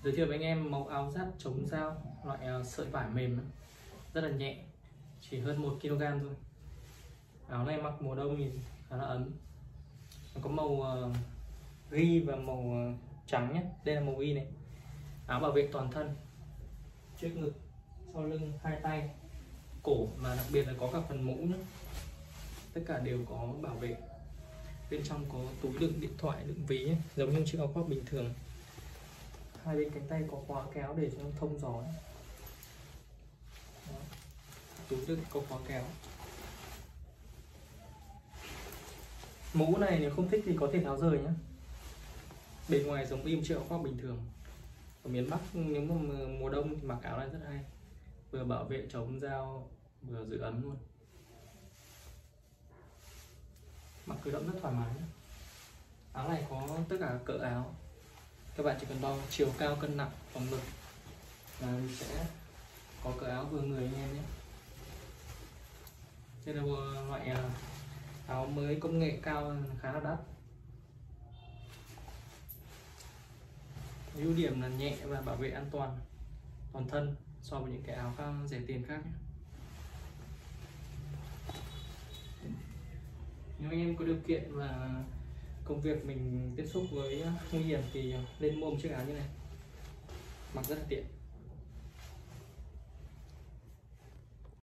Giới thiệu với anh em mẫu áo giáp chống dao loại sợi vải mềm, rất là nhẹ, chỉ hơn 1 kg thôi. Áo này mặc mùa đông thì khá là ấm. Nó có màu ghi và màu trắng nhé. Đây là màu ghi này. Áo bảo vệ toàn thân, trước ngực, sau lưng, hai tay, cổ, mà đặc biệt là có cả phần mũ nữa. Tất cả đều có bảo vệ. Bên trong có túi đựng điện thoại, đựng ví ấy, giống như chiếc áo khoác bình thường. Hai bên cánh tay có khóa kéo để cho nó thông gió. Đó. Túi đựng có khóa kéo. Mũ này nếu không thích thì có thể tháo rời nhé. Bề ngoài giống im chiếc áo khoác bình thường. Ở miền Bắc nếu mà mùa đông thì mặc áo này rất hay, vừa bảo vệ chống dao vừa giữ ấm luôn. Mặc cử động rất thoải mái. Áo này có tất cả cỡ áo, các bạn chỉ cần đo chiều cao, cân nặng, vòng ngực là sẽ có cỡ áo vừa người anh em nhé. Đây là loại áo mới công nghệ cao, khá là đắt. Ưu điểm là nhẹ và bảo vệ an toàn toàn thân so với những cái áo khác rẻ tiền khác nhé. Nếu anh em có điều kiện và công việc mình tiếp xúc với nguy hiểm thì nên mua một chiếc áo như này, mặc rất là tiện.